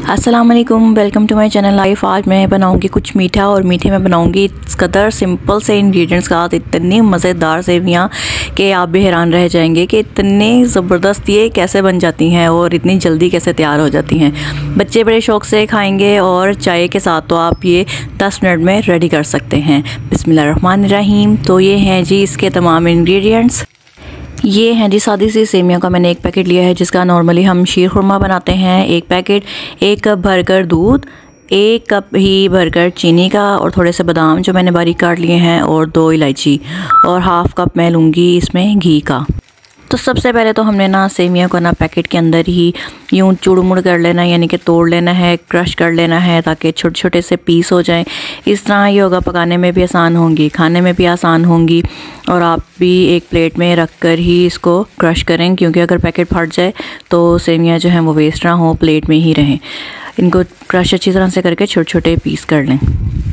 अस्सलाम वालेकुम, welcome to my channel life. आज मैं बनाऊंगी कुछ मीठा और मीठे में बनाऊंगी इस कदर सिंपल से इंग्रेडिएंट्स के साथ इतनी मज़ेदार सेवियां कि आप भी हैरान रह जाएंगे कि इतनी ज़बरदस्त ये कैसे बन जाती हैं और इतनी जल्दी कैसे तैयार हो जाती हैं। बच्चे बड़े शौक़ से खाएंगे और चाय के साथ तो आप ये 10 मिनट में रेडी कर सकते हैं। बिस्मिल्लाहिर्रहमानिर्रहीम। तो ये हैं जी इसके तमाम इंग्रेडिएंट्स। ये हैं जी सादी सी सेमियों का मैंने एक पैकेट लिया है जिसका नॉर्मली हम शीर खुरमा बनाते हैं। एक पैकेट, 1 कप भरकर दूध, 1 कप ही भरकर चीनी का और थोड़े से बादाम जो मैंने बारीक काट लिए हैं और 2 इलायची और हाफ़ कप मैं लूँगी इसमें घी का। तो सबसे पहले तो हमने ना सेमिया को ना पैकेट के अंदर ही यूँ चुड़-मुड़ कर लेना, यानी कि तोड़ लेना है, क्रश कर लेना है ताकि छोटे छोटे से पीस हो जाएं। इस तरह ये होगा, पकाने में भी आसान होंगी, खाने में भी आसान होंगी और आप भी एक प्लेट में रख कर ही इसको क्रश करें, क्योंकि अगर पैकेट फट जाए तो सेमिया जो हैं वो वेस्ट ना हो, प्लेट में ही रहें। इनको क्रश अच्छी तरह से करके छोटे छोटे पीस कर लें।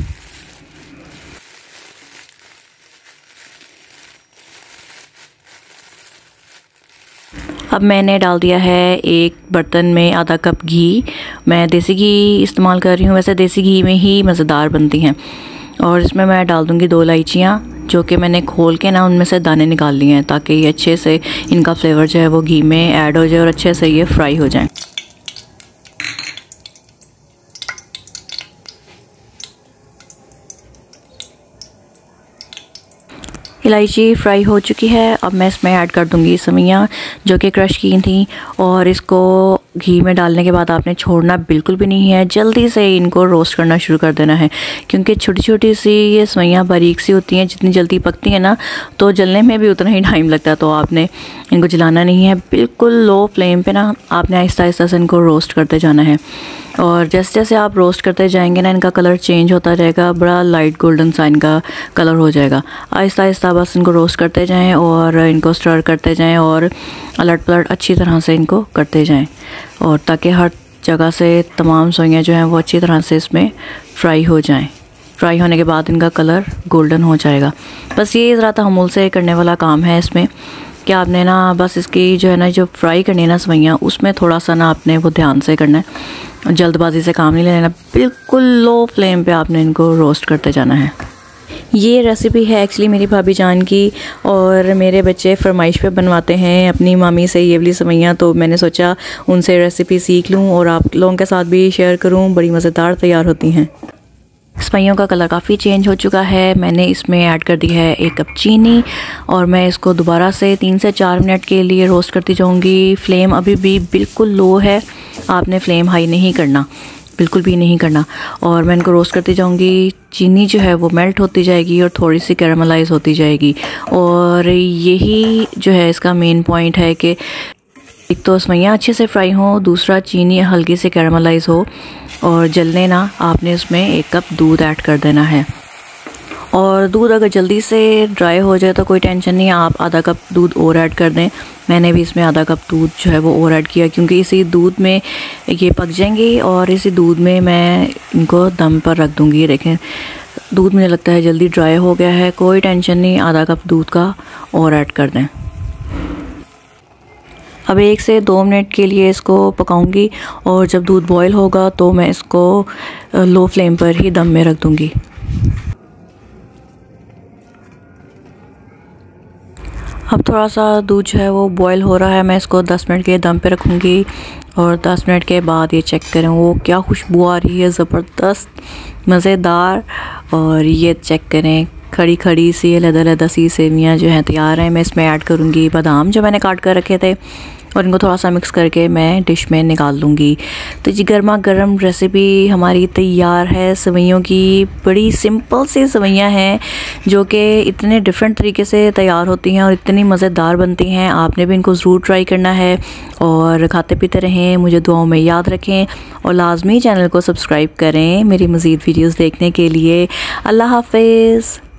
अब मैंने डाल दिया है एक बर्तन में आधा कप घी। मैं देसी घी इस्तेमाल कर रही हूँ, वैसे देसी घी में ही मज़ेदार बनती हैं। और इसमें मैं डाल दूँगी 2 इलायचियाँ जो कि मैंने खोल के ना उनमें से दाने निकाल लिए हैं ताकि ये अच्छे से इनका फ्लेवर जो है वो घी में ऐड हो जाए और अच्छे से ये फ्राई हो जाए। इलायची फ्राई हो चुकी है। अब मैं इसमें ऐड कर दूंगी सेवियां जो कि क्रश की थी, और इसको घी में डालने के बाद आपने छोड़ना बिल्कुल भी नहीं है, जल्दी से इनको रोस्ट करना शुरू कर देना है, क्योंकि छोटी छोटी सी ये सेवियां बारीक सी होती हैं, जितनी जल्दी पकती हैं ना तो जलने में भी उतना ही टाइम लगता है। तो आपने इनको जलाना नहीं है, बिल्कुल लो फ्लेम पे ना आपने आहिस्ता आहिस्ता से इनको रोस्ट करते जाना है। और जैसे जैसे आप रोस्ट करते जाएंगे ना इनका कलर चेंज होता जाएगा, बड़ा लाइट गोल्डन सा इनका कलर हो जाएगा। आहिस्ता आहिस्ता बस इनको रोस्ट करते जाएं और इनको स्टर करते जाएं और अलट पलट अच्छी तरह से इनको करते जाएं, और ताकि हर जगह से तमाम सेवियां जो हैं वो अच्छी तरह से इसमें फ्राई हो जाएं। फ्राई होने के बाद इनका कलर गोल्डन हो जाएगा। बस ये ज़रा तहम्मुल से करने वाला काम है इसमें कि आपने ना बस इसकी जो है ना जो फ्राई करनी है ना सेवियां, उसमें थोड़ा सा ना आपने वो ध्यान से करना है, जल्दबाजी से काम नहीं लेना, बिल्कुल लो फ्लेम पे आपने इनको रोस्ट करते जाना है। ये रेसिपी है एक्चुअली मेरी भाभी जान की, और मेरे बच्चे फरमाइश पे बनवाते हैं अपनी मामी से ये वाली सेवियां, तो मैंने सोचा उनसे रेसिपी सीख लूँ और आप लोगों के साथ भी शेयर करूँ। बड़ी मज़ेदार तैयार होती हैं। सेवियों का कलर काफ़ी चेंज हो चुका है। मैंने इसमें ऐड कर दी है 1 कप चीनी और मैं इसको दोबारा से 3 से 4 मिनट के लिए रोस्ट करती जाऊंगी। फ्लेम अभी भी बिल्कुल लो है, आपने फ्लेम हाई नहीं करना, बिल्कुल भी नहीं करना। और मैं इनको रोस्ट करती जाऊंगी। चीनी जो है वो मेल्ट होती जाएगी और थोड़ी सी कैरामलाइज होती जाएगी, और यही जो है इसका मेन पॉइंट है कि एक तो सेवियां अच्छे से फ्राई हो, दूसरा चीनी हल्की से कैरामलाइज हो, और जलने ना आपने उसमें 1 कप दूध ऐड कर देना है। और दूध अगर जल्दी से ड्राई हो जाए तो कोई टेंशन नहीं, आप आधा कप दूध और ऐड कर दें। मैंने भी इसमें आधा कप दूध जो है वो और ऐड किया, क्योंकि इसी दूध में ये पक जाएंगे और इसी दूध में मैं इनको दम पर रख दूँगी। देखें दूध मुझे लगता है जल्दी ड्राई हो गया है, कोई टेंशन नहीं, आधा कप दूध का और ऐड कर दें। अब 1 से 2 मिनट के लिए इसको पकाऊंगी, और जब दूध बॉयल होगा तो मैं इसको लो फ्लेम पर ही दम में रख दूंगी। अब थोड़ा सा दूध जो है वो बॉयल हो रहा है, मैं इसको 10 मिनट के दम पे रखूँगी, और 10 मिनट के बाद ये चेक करें वो क्या खुशबू आ रही है, ज़बरदस्त मज़ेदार। और ये चेक करें खड़ी खड़ी सी लदा सी सेवियां जो हैं तैयार हैं। मैं इसमें ऐड करूँगी बादाम जो मैंने काट कर रखे थे, और इनको थोड़ा सा मिक्स करके मैं डिश में निकाल लूँगी। तो जी गर्मा गर्म रेसिपी हमारी तैयार है सेवियों की। बड़ी सिंपल सी सेवियां हैं जो कि इतने डिफरेंट तरीके से तैयार होती हैं और इतनी मज़ेदार बनती हैं। आपने भी इनको ज़रूर ट्राई करना है, और खाते पीते रहें, मुझे दुआओं में याद रखें, और लाजमी चैनल को सब्सक्राइब करें मेरी मज़ीद वीडियोज़ देखने के लिए। अल्लाह हाफ़िज़।